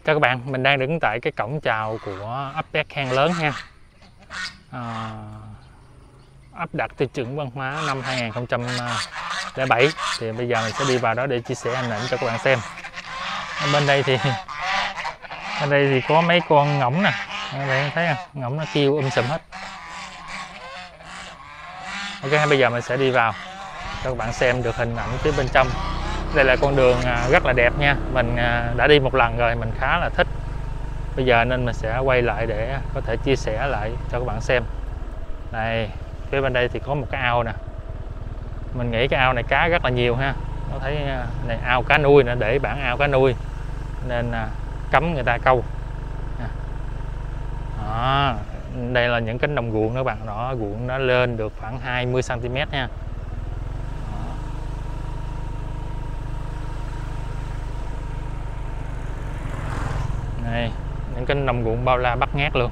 Chào các bạn, mình đang đứng tại cái cổng chào của ấp Bét Khen Lớn ha. Ấp đạt tiêu chuẩn văn hóa năm 2007. Thì bây giờ mình sẽ đi vào đó để chia sẻ hình ảnh cho các bạn xem. Bên đây thì có mấy con ngỗng nè, các bạn thấy không? Ngỗng nó kêu sùm hết. Ok, bây giờ mình sẽ đi vào cho các bạn xem được hình ảnh phía bên trong. Đây là con đường rất là đẹp nha, mình đã đi một lần rồi, mình khá là thích. Bây giờ nên mình sẽ quay lại để có thể chia sẻ lại cho các bạn xem. Này, phía bên đây thì có một cái ao nè. Mình nghĩ cái ao này cá rất là nhiều ha. Nó thấy này, ao cá nuôi nè, để bản ao cá nuôi nên cấm người ta câu. Đó, đây là những cánh đồng ruộng đó các bạn. Đó, ruộng nó lên được khoảng 20 cm nha. Này, những cánh đồng ruộng bao la bát ngát luôn.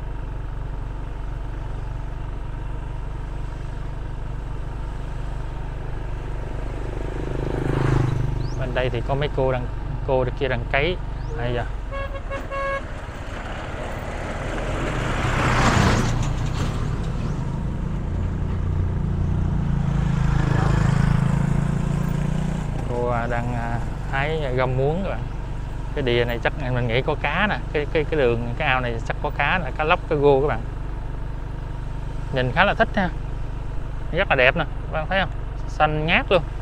Bên đây thì có mấy cô kia đang cấy. Đây giờ. Cô đang hái rau muống các bạn. Cái đìa này chắc mình nghĩ có cá nè, cái đường cái ao này chắc có cá nè, cá lóc, cá rô các bạn. Nhìn khá là thích ha. Rất là đẹp nè, các bạn thấy không? Xanh ngát luôn.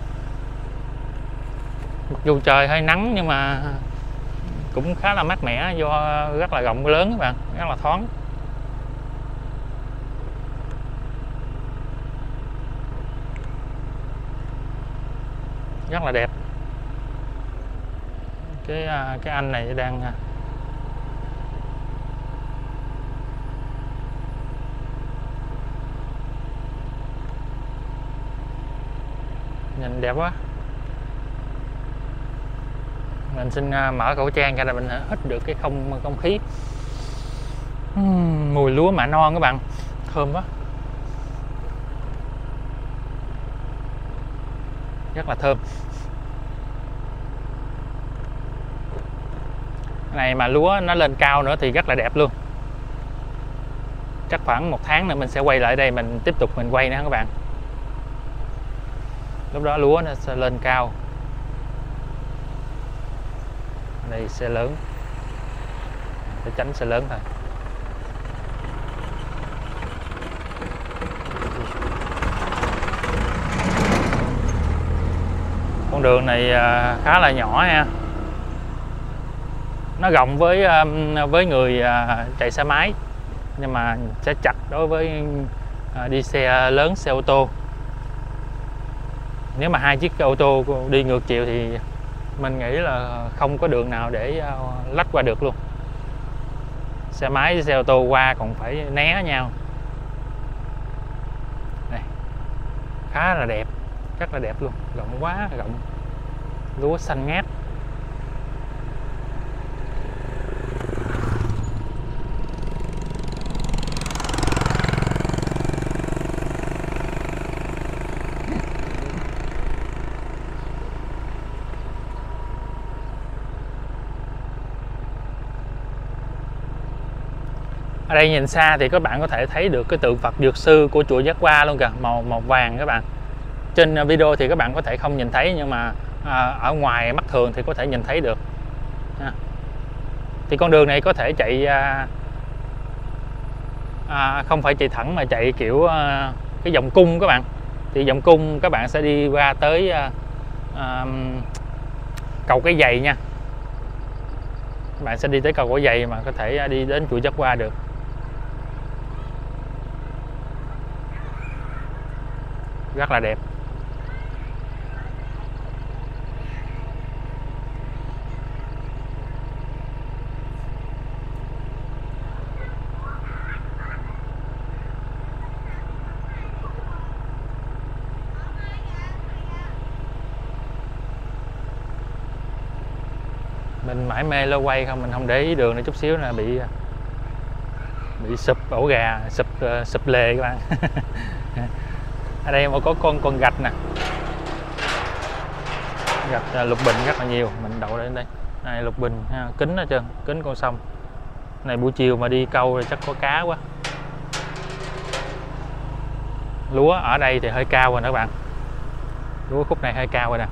Mặc dù trời hơi nắng nhưng mà cũng khá là mát mẻ do rất là rộng lớn các bạn, rất là thoáng. Rất là đẹp. Cái anh này đang nhìn đẹp quá. Mình xin mở khẩu trang ra là mình hít được cái không khí. Mùi lúa mạ non các bạn, thơm quá, rất là thơm. Này mà lúa nó lên cao nữa thì rất là đẹp luôn. Chắc khoảng 1 tháng nữa mình sẽ quay lại đây, mình tiếp tục mình quay nữa các bạn. Lúc đó lúa nó sẽ lên cao. Đây xe lớn, để tránh xe lớn thôi. Con đường này khá là nhỏ ha. Nó rộng với người chạy xe máy, nhưng mà sẽ chặt đối với đi xe lớn, xe ô tô. Nếu mà 2 chiếc ô tô đi ngược chiều thì mình nghĩ là không có đường nào để lách qua được luôn. Xe máy với xe ô tô qua còn phải né nhau. Này, khá là đẹp, rất là đẹp luôn, rộng quá rộng. Lúa xanh ngát. Ở đây nhìn xa thì các bạn có thể thấy được cái tượng Phật Dược Sư của chùa Giác Qua luôn kìa, màu vàng các bạn. Trên video thì các bạn có thể không nhìn thấy, nhưng mà ở ngoài mắt thường thì có thể nhìn thấy được. Thì con đường này có thể chạy không phải chạy thẳng mà chạy kiểu cái vòng cung các bạn. Thì vòng cung các bạn sẽ đi qua tới cầu Cái Giày nha. Các bạn sẽ đi tới cầu Cái Giày mà có thể đi đến chùa Giác Qua được. Rất là đẹp. Mình mải mê lô quay không, mình không để ý đường này chút xíu là bị sụp ổ gà, sụp lề các bạn. Ở đây có con gạch nè, gạch lục bình rất là nhiều, mình đậu lên đây. Này lục bình ha, kính hết trơn, kính con sông. Này buổi chiều mà đi câu thì chắc có cá quá. Lúa ở đây thì hơi cao rồi các bạn. Lúa khúc này hơi cao rồi nè.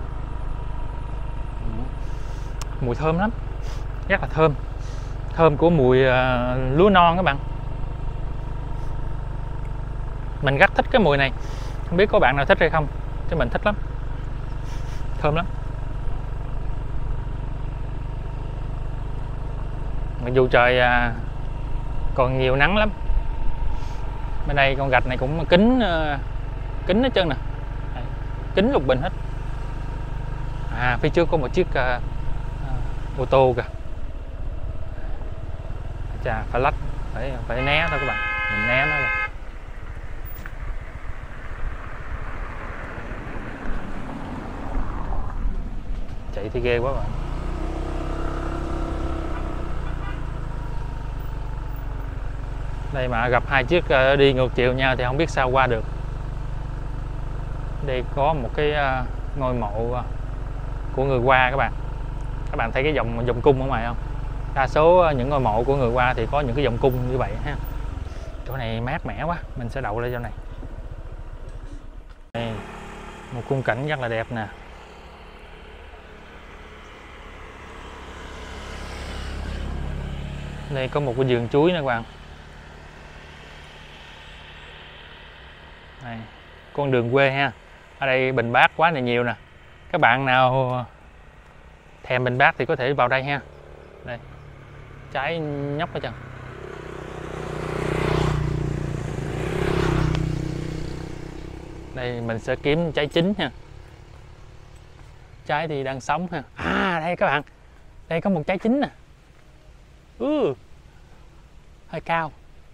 Mùi thơm lắm, rất là thơm. Thơm của mùi lúa non các bạn. Mình rất thích cái mùi này. Không biết có bạn nào thích hay không, chứ mình thích lắm. Thơm lắm. Mặc dù trời còn nhiều nắng lắm. Bên đây con gạch này cũng kính hết trơn nè. Kính lục bình hết. Phía trước có một chiếc ô tô kìa. Chà, phải lách, phải né thôi các bạn. Mình né nó rồi. Chạy thì ghê quá bạn. Đây mà gặp hai chiếc đi ngược chiều nhau thì không biết sao qua được. Đây có một cái ngôi mộ của người Hoa các bạn. Các bạn thấy cái vòng cung ở ngoài không? Đa số những ngôi mộ của người Hoa thì có những cái vòng cung như vậy ha. Chỗ này mát mẻ quá, mình sẽ đậu lên chỗ này. Đây, một khung cảnh rất là đẹp nè. Đây có một cái vườn chuối nữa các bạn. Đây, con đường quê ha. Ở đây bình bát quá là nhiều nè. Các bạn nào thèm bình bát thì có thể vào đây ha. Đây, trái nhóc hết trơn. Đây mình sẽ kiếm trái chín ha. Trái thì đang sống ha. Đây các bạn. Đây có một trái chín nè. Hơi cao.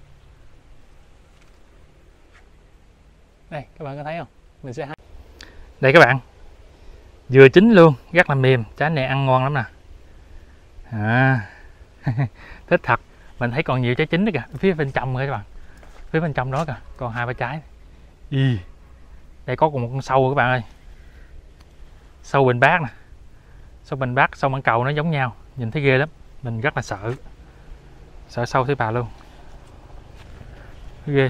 Đây các bạn có thấy không? Mình sẽ hái. Đây các bạn. Vừa chín luôn, rất là mềm. Trái này ăn ngon lắm nè. Thích thật. Mình thấy còn nhiều trái chín nữa kìa. Phía bên trong rồi các bạn. Phía bên trong đó kìa. Còn 2-3 trái. Đây có một con sâu các bạn ơi. Sâu bình bát nè. Sâu bình bát, sâu mãng cầu nó giống nhau. Nhìn thấy ghê lắm. Mình rất là sợ. Sợ sâu thấy bà luôn. Ghê.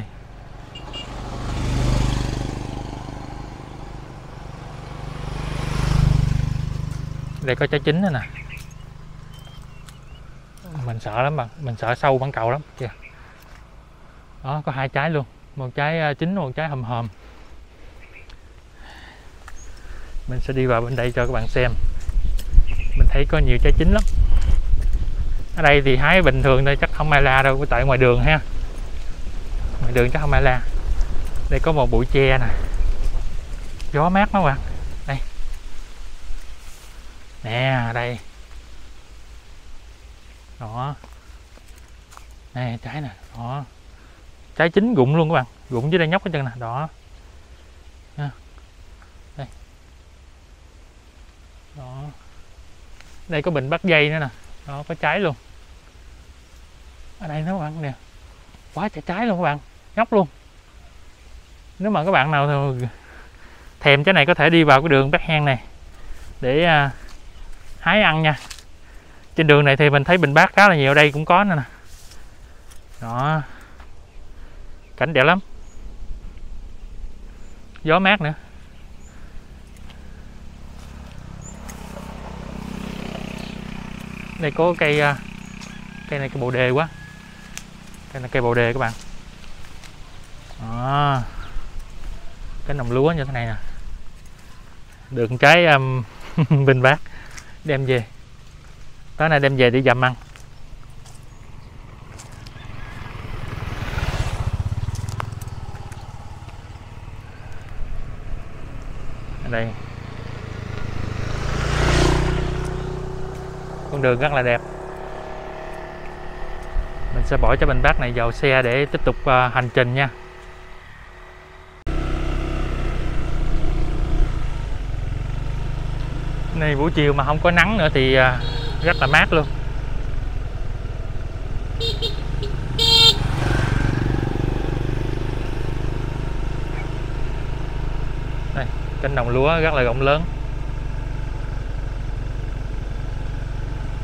Đây có trái chín nữa nè. Mình sợ lắm bạn. Mình sợ sâu mãng cầu lắm kìa. Đó có 2 trái luôn. Một trái chín, một trái hòm hòm. Mình sẽ đi vào bên đây cho các bạn xem. Mình thấy có nhiều trái chín lắm. Ở đây thì hái bình thường thôi, chắc không ai la đâu. Tại ngoài đường ha. Ngoài đường chắc không ai la. Đây có một bụi tre nè. Gió mát lắm bạn. Đây. Nè, đây. Đó. Nè, trái nè. Đó. Trái chín rụng luôn các bạn. Rụng dưới đây nhóc hết trơn nè. Đó. Đây. Đó. Đây có bình bắt dây nữa nè. Đó, có trái luôn. Ở đây nó bạn nè. Quá trời trái luôn các bạn. Nhóc luôn. Nếu mà các bạn nào thèm trái này có thể đi vào cái đường Bát Hang này để hái ăn nha. Trên đường này thì mình thấy bình bát khá là nhiều, đây cũng có nữa nè. Đó. Cảnh đẹp lắm. Gió mát nữa. Đây có cây này, cây bồ đề quá. Cây này cây bồ đề các bạn. Đó. Cái nòng lúa như thế này nè. Được trái bình bát đem về. Tối nay đem về để dầm ăn. Ở đây con đường rất là đẹp. Mình sẽ bỏ trái bình bát này vào xe để tiếp tục hành trình nha. Này buổi chiều mà không có nắng nữa thì rất là mát luôn. Đây, cánh đồng lúa rất là rộng lớn.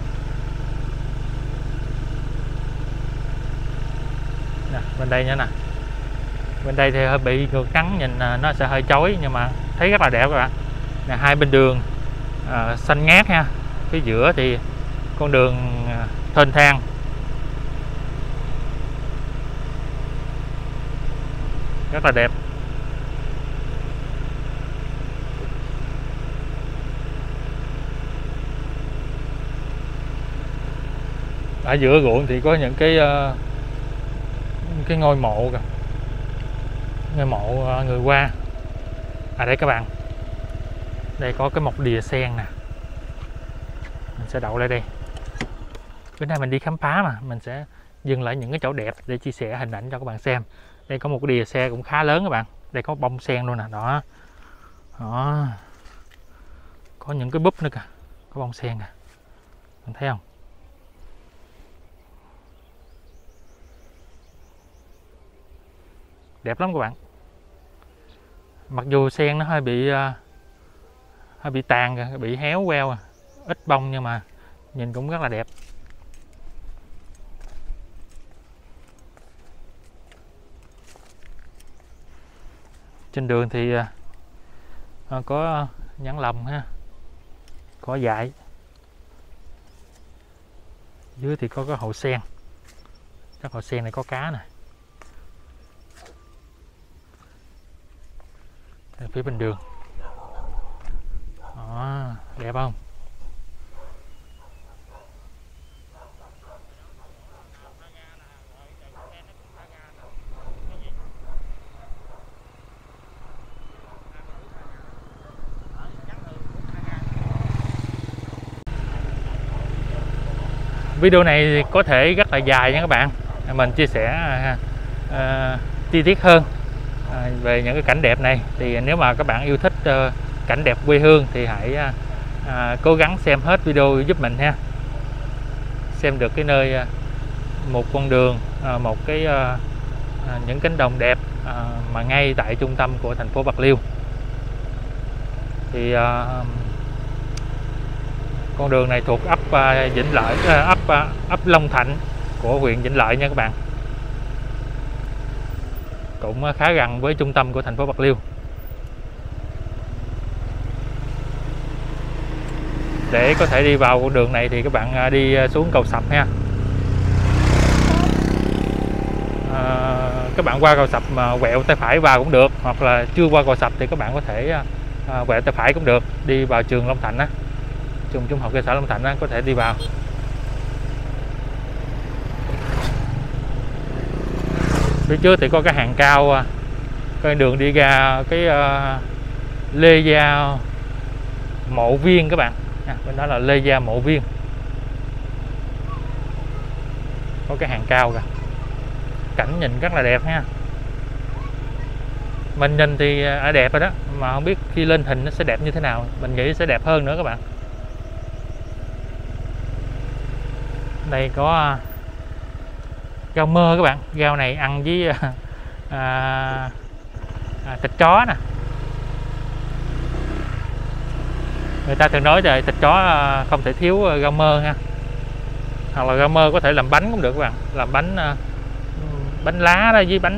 Bên đây nữa nè, bên đây thì hơi bị ngược nắng, nhìn nó sẽ hơi chói nhưng mà thấy rất là đẹp các bạn. Nè, hai bên đường xanh ngát ha, phía giữa thì con đường thênh thang. Rất là đẹp. Ở giữa ruộng thì có những cái ngôi mộ kìa, ngôi mộ người Hoa. Đây các bạn, đây có cái mộc đìa sen nè, mình sẽ đậu lại đây. Bữa nay mình đi khám phá mà, mình sẽ dừng lại những cái chỗ đẹp để chia sẻ hình ảnh cho các bạn xem. Đây có một cái đìa xe cũng khá lớn các bạn, đây có bông sen luôn nè, đó, đó. Có những cái búp nữa kìa, có bông sen nè, bạn thấy không? Đẹp lắm các bạn. Mặc dù sen nó hơi bị tàn, bị héo queo, ít bông nhưng mà nhìn cũng rất là đẹp. Trên đường thì có nhãn lồng ha, có dại. Dưới thì có cái hồ sen, các hồ sen này có cá nè. Phía bên đường đó, đẹp không? Video này có thể rất là dài nha các bạn, mình chia sẻ chi tiết hơn về những cái cảnh đẹp này. Thì nếu mà các bạn yêu thích cảnh đẹp quê hương thì hãy cố gắng xem hết video giúp mình ha. Xem được cái nơi, một con đường, một cái những cánh đồng đẹp mà ngay tại trung tâm của thành phố Bạc Liêu. Thì con đường này thuộc ấp Vĩnh Lợi, ấp Long Thạnh của huyện Vĩnh Lợi nha các bạn. Cũng khá gần với trung tâm của thành phố Bạc Liêu. Để có thể đi vào con đường này thì các bạn đi xuống cầu Sập ha. Các bạn qua cầu Sập mà quẹo tay phải vào cũng được, hoặc là chưa qua cầu Sập thì các bạn có thể quẹo tay phải cũng được, đi vào trường Long Thạnh á, trường trung học cơ sở Long Thạnh á, có thể đi vào. Phía trước thì có cái hàng cao, cái đường đi ra cái Lê Gia Mộ Viên các bạn. Bên đó là Lê Gia Mộ Viên, có cái hàng cao kìa, cảnh nhìn rất là đẹp ha. Mình nhìn thì đã đẹp rồi đó, mà không biết khi lên hình nó sẽ đẹp như thế nào. Mình nghĩ sẽ đẹp hơn nữa các bạn. Đây có rau mơ các bạn, rau này ăn với thịt chó nè. Người ta thường nói là thịt chó không thể thiếu rau mơ ha, hoặc là rau mơ có thể làm bánh cũng được các bạn, làm bánh lá đó, với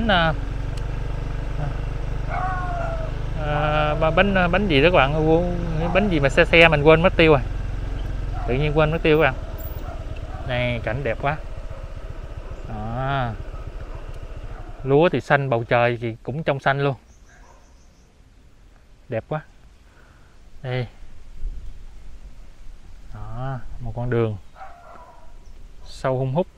bánh gì đó các bạn, bánh gì mà xe mình quên mất tiêu rồi, tự nhiên quên mất tiêu các bạn. Này cảnh đẹp quá đó. Lúa thì xanh, bầu trời thì cũng trong xanh luôn, đẹp quá. Đây đó, một con đường sâu hun hút,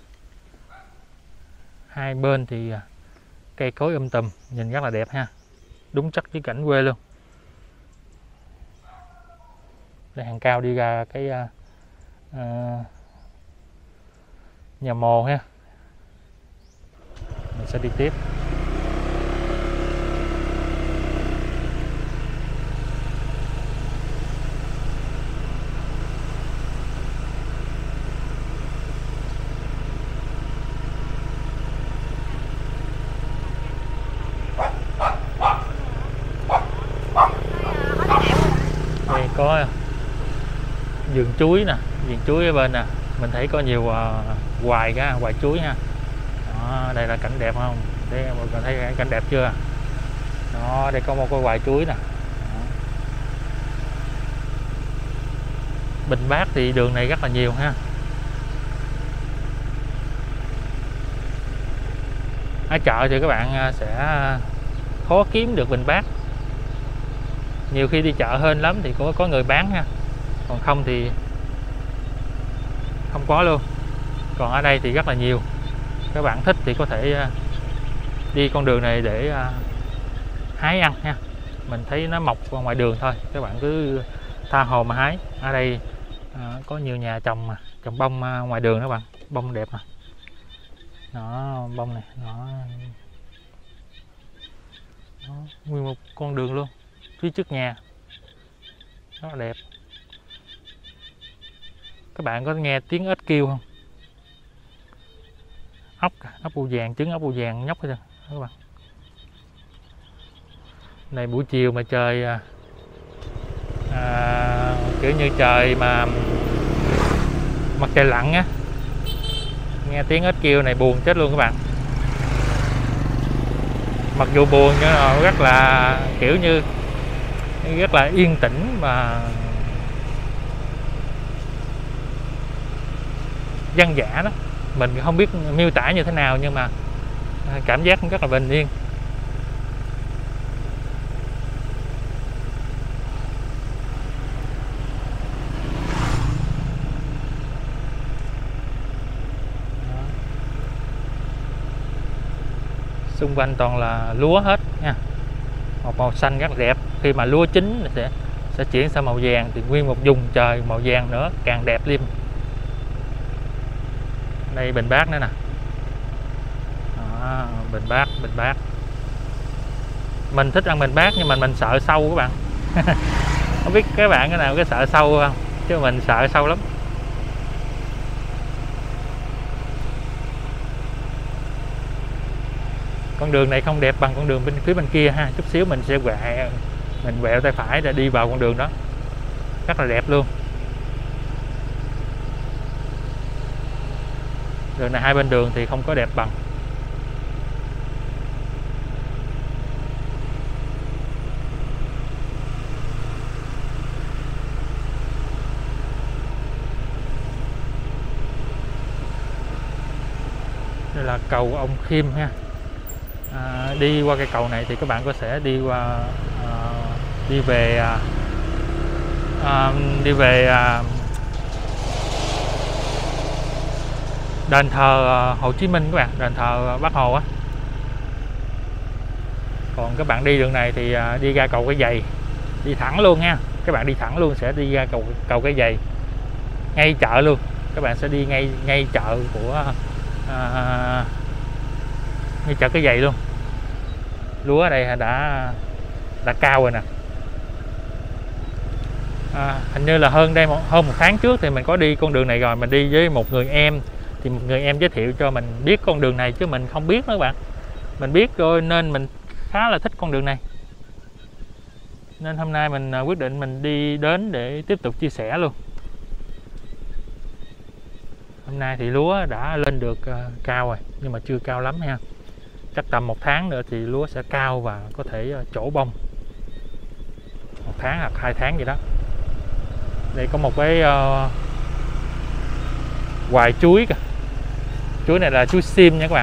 hai bên thì cây cối tùm, nhìn rất là đẹp ha, đúng chất với cảnh quê luôn. Đây hàng cao đi ra cái nhà mồ ha, mình sẽ đi tiếp. Đây có vườn chuối nè, vườn chuối ở bên nè, mình thấy có nhiều hoài chuối ha. Đó. Đó, đây là cảnh đẹp không? Đây mọi người thấy cảnh đẹp chưa? Đó, đây có một cái hoài chuối nè. Đó. Bình bát thì đường này rất là nhiều ha. Ở chợ thì các bạn sẽ khó kiếm được bình bát. Nhiều khi đi chợ hên lắm thì có người bán ha, còn không thì không có luôn. Còn ở đây thì rất là nhiều. Các bạn thích thì có thể đi con đường này để hái ăn ha. Mình thấy nó mọc ở ngoài đường thôi, các bạn cứ tha hồ mà hái. Ở đây có nhiều nhà trồng bông ngoài đường đó bạn, bông đẹp nè. Đó, bông này, đó. Đó, nguyên một con đường luôn phía trước nhà, rất là đẹp. Các bạn có nghe tiếng ếch kêu không? Ốc bươu vàng, trứng ốc bươu vàng nhóc hết trơn các bạn. Này buổi chiều mà trời kiểu như trời mà mặt trời lặn á, nghe tiếng ếch kêu này buồn chết luôn các bạn. Mặc dù buồn nhưng mà rất là kiểu như rất là yên tĩnh và dân dã đó. Mình không biết miêu tả như thế nào nhưng mà cảm giác rất là bình yên. Xung quanh toàn là lúa hết nha, một màu xanh rất là đẹp. Khi mà lúa chín sẽ chuyển sang màu vàng thì nguyên một vùng trời màu vàng nữa, càng đẹp thêm. Đây bình bát nữa nè. Đó, bình bát. Mình thích ăn bình bát nhưng mà mình sợ sâu các bạn. Không biết các bạn cái nào cái sợ sâu không, chứ mình sợ sâu lắm. Con đường này không đẹp bằng con đường bên phía bên kia ha. Chút xíu mình sẽ quẹo tay phải để đi vào con đường đó, rất là đẹp luôn. Đường này hai bên đường thì không có đẹp bằng. Đây là cầu Ông Khiêm ha. Đi qua cây cầu này thì các bạn có thể đi qua đi về đền thờ Hồ Chí Minh các bạn, đền thờ Bác Hồ á. Còn các bạn đi đường này thì đi ra cầu Cái Giày, đi thẳng luôn nha. Các bạn đi thẳng luôn sẽ đi ra cầu Cái Giày, ngay chợ luôn. Các bạn sẽ đi ngay chợ của ngay chợ Cái Giày luôn. Lúa ở đây đã cao rồi nè. Hình như là hơn một tháng trước thì mình có đi con đường này rồi. Mình đi với một người em, thì một người em giới thiệu cho mình biết con đường này chứ mình không biết nữa các bạn. Mình biết rồi nên mình khá là thích con đường này, nên hôm nay mình quyết định mình đi đến để tiếp tục chia sẻ luôn. Hôm nay thì lúa đã lên được cao rồi nhưng mà chưa cao lắm ha. Chắc tầm 1 tháng nữa thì lúa sẽ cao và có thể trổ bông, 1 tháng hoặc 2 tháng gì đó. Đây có một cái hoài chuối kìa. Chuối này là chuối sim nha các bạn.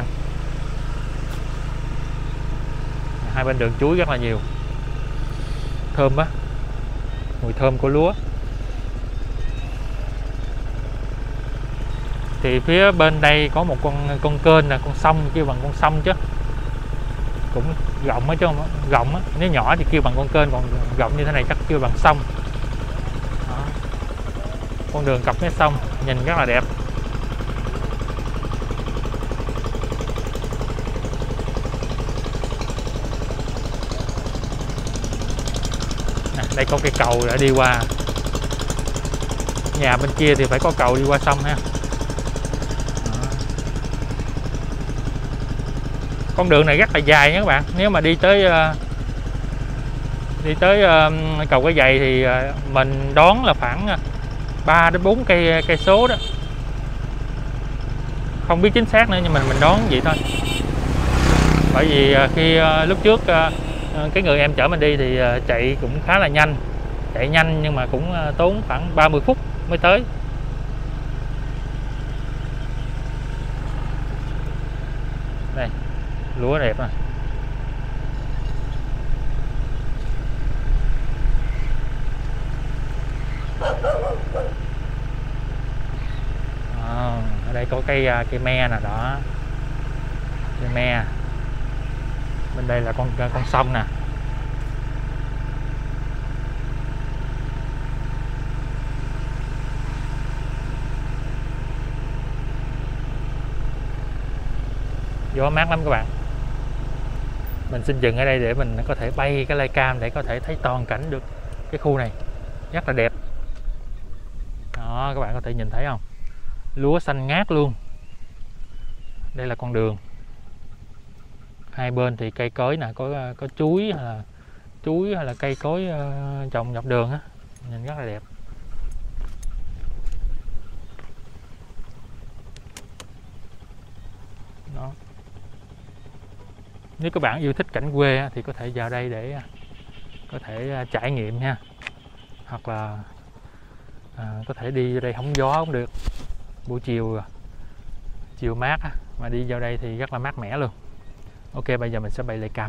Hai bên đường chuối rất là nhiều, thơm á, mùi thơm của lúa. Thì phía bên đây có một con kênh là con sông, kêu bằng con sông chứ cũng rộng á, chứ không rộng á. Nếu nhỏ thì kêu bằng con kênh, còn rộng như thế này chắc kêu bằng sông. Đó. Con đường cặp với sông nhìn rất là đẹp. Nè, đây có cây cầu để đi qua. Nhà bên kia thì phải có cầu đi qua sông ha. Con đường này rất là dài nha các bạn. Nếu mà đi tới cầu Cái Giày thì mình đoán là khoảng 3 đến 4 cây số đó. không biết chính xác nữa, nhưng mình đoán vậy thôi. Bởi vì khi lúc trước cái người em chở mình đi thì chạy cũng khá là nhanh, chạy nhanh nhưng mà cũng tốn khoảng 30 phút mới tới. Đây, lúa đẹp nè. Ở đây có cây me nè, đó, cây me. Bên đây là con sông nè. Gió mát lắm các bạn. Mình xin dừng ở đây để mình có thể bay cái Flycam để có thể thấy toàn cảnh được cái khu này, rất là đẹp. Đó, các bạn có thể nhìn thấy không? Lúa xanh ngát luôn. Đây là con đường. Hai bên thì cây cối nè, có chuối hay là cây cối trồng dọc đường á, nhìn rất là đẹp. Đó. Nếu các bạn yêu thích cảnh quê thì có thể vào đây để có thể trải nghiệm nha, hoặc là có thể đi vô đây hóng gió cũng được. Buổi chiều mát mà đi vào đây thì rất là mát mẻ luôn. Ok, bây giờ mình sẽ bay Flycam.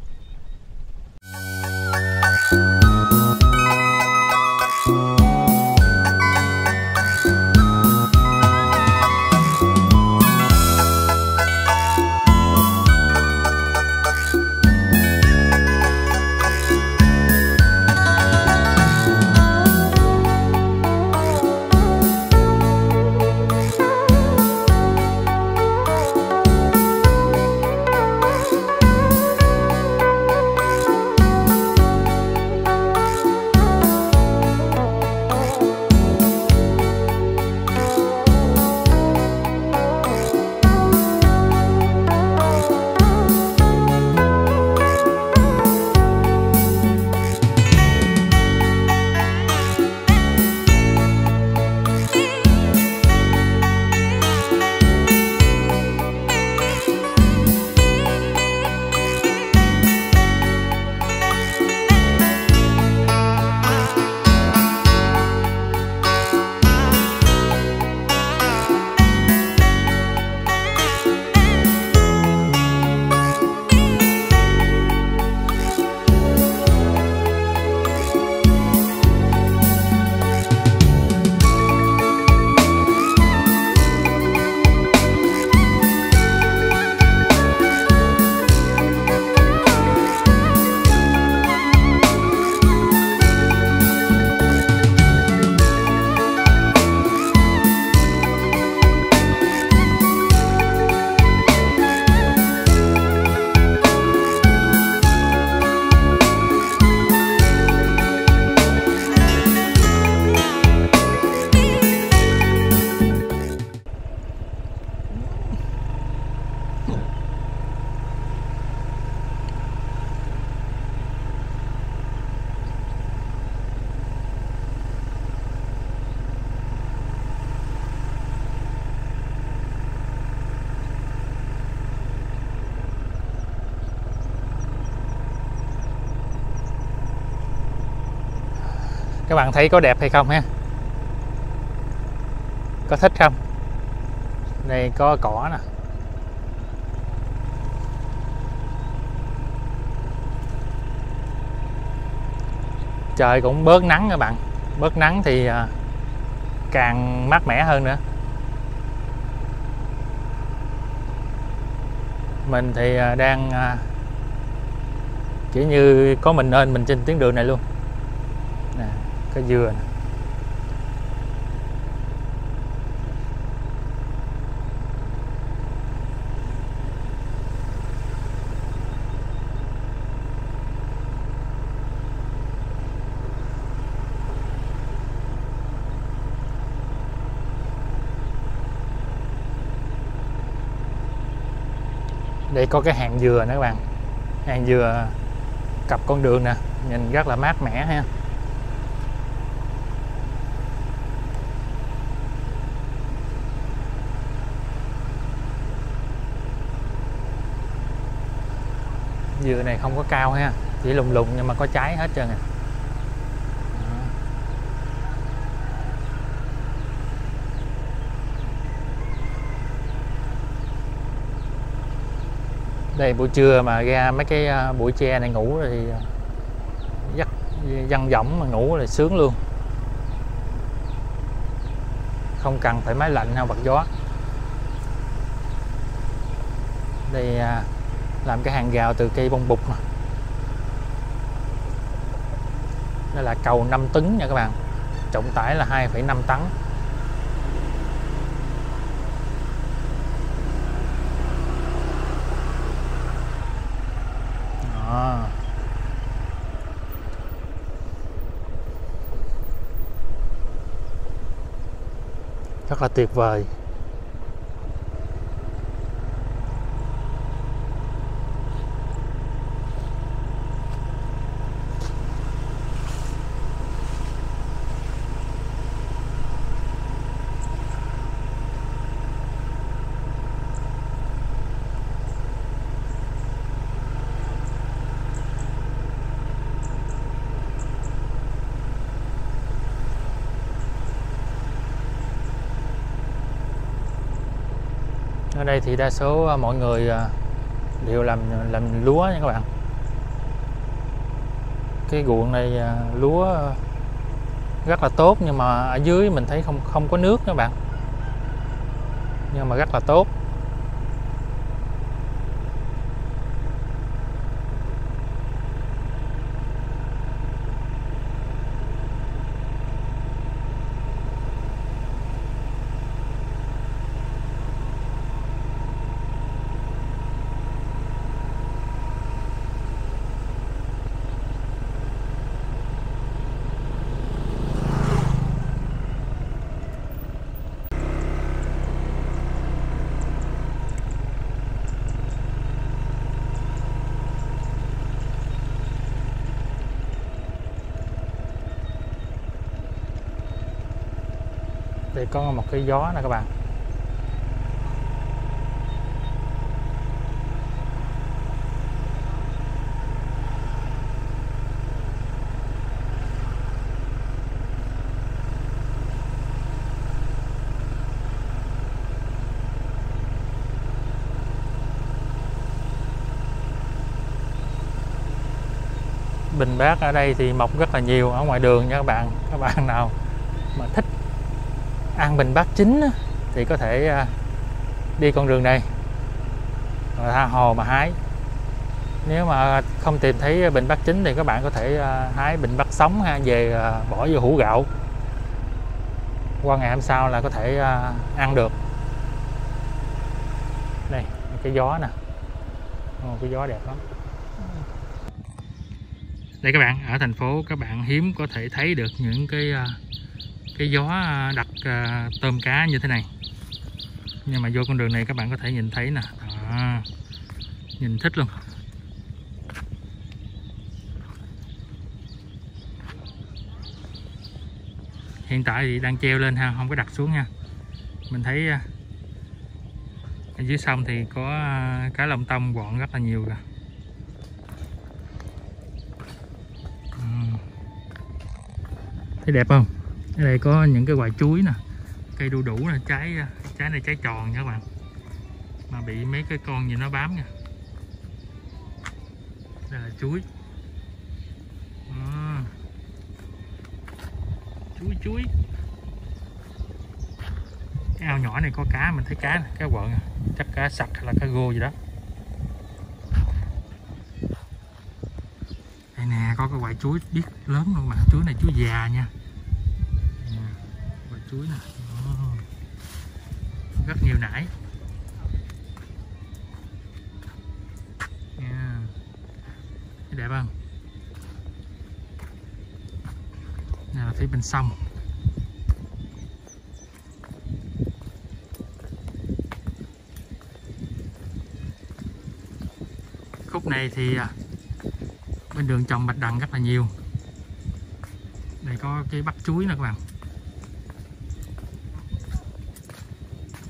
Các bạn thấy có đẹp hay không ha? Có thích không? Đây có cỏ nè. Trời cũng bớt nắng các bạn. Bớt nắng thì càng mát mẻ hơn nữa. Mình thì đang kiểu như có mình nên mình trên tuyến đường này luôn nè, có dừa nè. Đây có cái hàng dừa nữa các bạn, hàng dừa cặp con đường nè, nhìn rất là mát mẻ ha. Dừa này không có cao ha, chỉ lùng lùng nhưng mà có trái hết trơn à. Đây buổi trưa mà ra mấy cái bụi tre này ngủ thì dắt văng võng mà ngủ là sướng luôn, không cần phải máy lạnh hay bật gió. Đây làm cái hàng rào từ cây bông bụt mà. Đây là cầu 5 tấn nha các bạn, trọng tải là 2,5 tấn. Đó. Rất là tuyệt vời. Ở đây thì đa số mọi người đều làm lúa nha các bạn. Cái ruộng này lúa rất là tốt, nhưng mà ở dưới mình thấy không có nước các bạn, nhưng mà rất là tốt. Đây có một cái gió nè các bạn. Bình bát ở đây thì mọc rất là nhiều ở ngoài đường nha các bạn. Các bạn nào mà thích ăn bình bát chín thì có thể đi con đường này rồi tha hồ mà hái. Nếu mà không tìm thấy bình bát chín thì các bạn có thể hái bình bát sống về bỏ vô hũ gạo, qua ngày hôm sau là có thể ăn được. Đây cái gió nè, cái gió đẹp lắm. Đây các bạn, ở thành phố các bạn hiếm có thể thấy được những cái gió đặt tôm cá như thế này, nhưng mà vô con đường này các bạn có thể nhìn thấy nè. Đó, nhìn thích luôn. Hiện tại thì đang treo lên ha, không có đặt xuống nha. Mình thấy ở dưới sông thì có cá lông tông quọn rất là nhiều rồi. Thấy đẹp không? Ở đây có những cái quả chuối nè, cây đu đủ nè, trái này trái tròn nha các bạn, mà bị mấy cái con gì nó bám nha. Đây là chuối. Chuối. Cái ao nhỏ này có cá, mình thấy cá này, cá quợn, chắc cá sặc hay là cá rô gì đó. Đây nè, có cái quả chuối biết lớn luôn mà, chuối này chuối già nha. Quả chuối nè, rất nhiều nải. Thấy đẹp không? Này là phía bên sông. Khúc này thì bên đường trồng bạch đằng rất là nhiều. Đây có cái bắp chuối nè các bạn.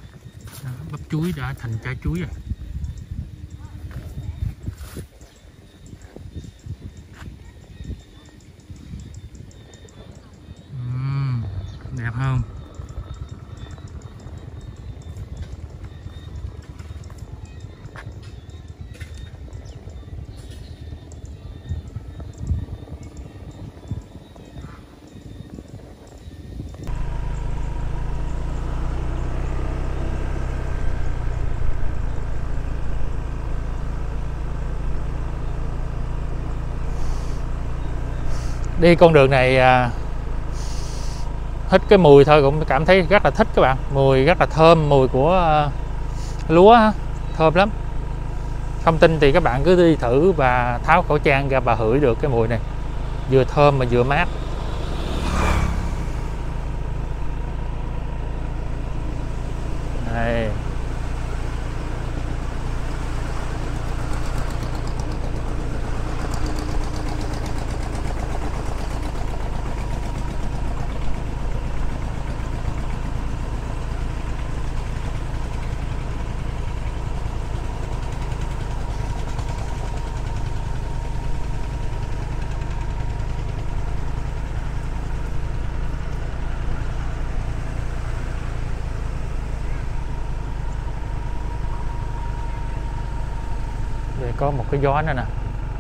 Đó, bắp chuối đã thành trái chuối rồi. Đi con đường này hít cái mùi thôi cũng cảm thấy rất là thích các bạn, mùi rất là thơm, mùi của lúa thơm lắm. Không tin thì các bạn cứ đi thử và tháo khẩu trang ra và hửi được cái mùi này, vừa thơm mà vừa mát. Đây. Đây có một cái gió nữa nè.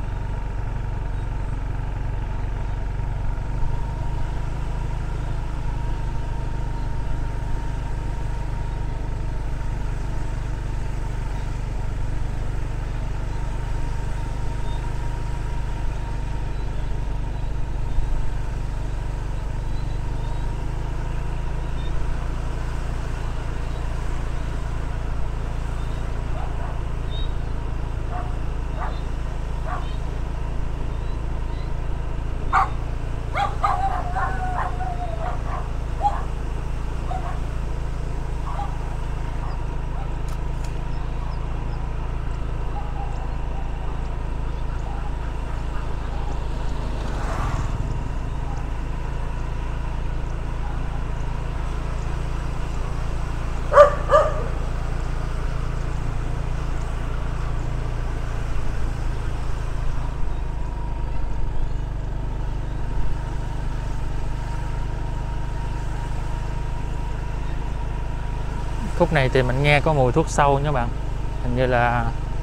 Khúc này thì mình nghe có mùi thuốc sâu nha các bạn, hình như là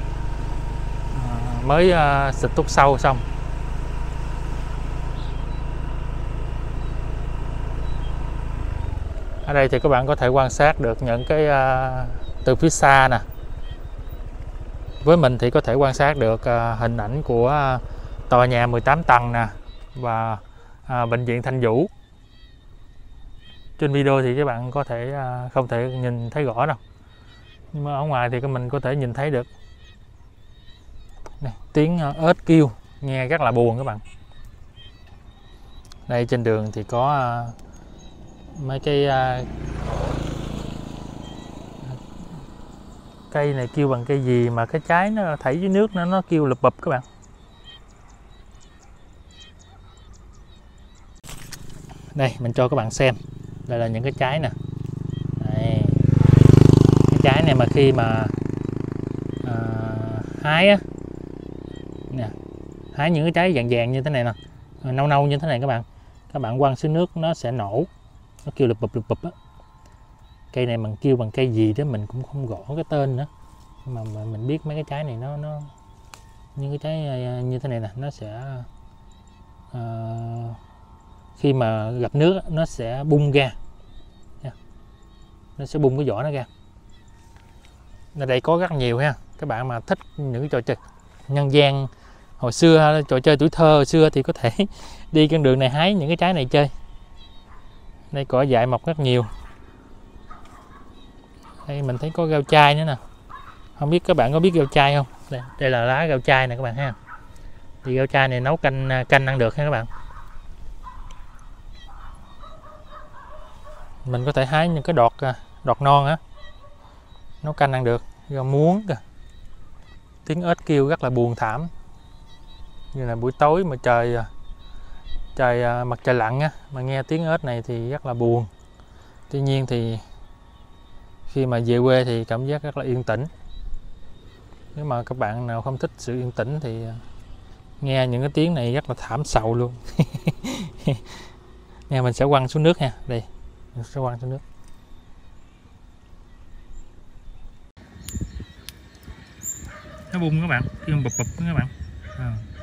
mới xịt thuốc sâu xong. Ở đây thì các bạn có thể quan sát được những cái từ phía xa nè. Với mình thì có thể quan sát được hình ảnh của tòa nhà 18 tầng nè và bệnh viện Thanh Vũ. Trên video thì các bạn có thể không thể nhìn thấy rõ đâu, nhưng mà ở ngoài thì mình có thể nhìn thấy được. Này, tiếng ếch kêu nghe rất là buồn các bạn. Đây trên đường thì có mấy cái cây này kêu bằng cây gì mà cái trái nó thảy dưới nước nó kêu lụp bụp các bạn. Đây mình cho các bạn xem, đây là những cái trái nè. Đây. Cái trái này mà khi mà hái á nè, hái những cái trái vàng vàng như thế này nè, nâu nâu như thế này các bạn quăng xuống nước nó sẽ nổ, nó kêu lụp bụp á. Cây này mình kêu bằng cây gì đó mình cũng không rõ cái tên nữa, nhưng mà mình biết mấy cái trái này nó những cái trái như thế này nè, nó sẽ khi mà gặp nước nó sẽ bung ra, nó sẽ bung cái vỏ nó ra. Ở đây có rất nhiều ha, các bạn mà thích những cái trò chơi nhân gian hồi xưa, trò chơi tuổi thơ hồi xưa thì có thể đi con đường này hái những cái trái này chơi. Đây cỏ dại mọc rất nhiều. Đây mình thấy có rau chai nữa nè, không biết các bạn có biết rau chai không. Đây là lá rau chai nè các bạn ha. Thì rau chai này nấu canh ăn được ha các bạn. Mình có thể hái những cái đọt non á, nấu canh ăn được. Rau muống kìa, tiếng ếch kêu rất là buồn thảm. Như là buổi tối mà mặt trời lặn á, mà nghe tiếng ếch này thì rất là buồn. Tuy nhiên thì khi mà về quê thì cảm giác rất là yên tĩnh. Nếu mà các bạn nào không thích sự yên tĩnh thì nghe những cái tiếng này rất là thảm sầu luôn. Nha, mình sẽ quăng xuống nước ha. Đây, mình sẽ quăng xuống nước. Nó bung các bạn, kêu bụp bụp các bạn.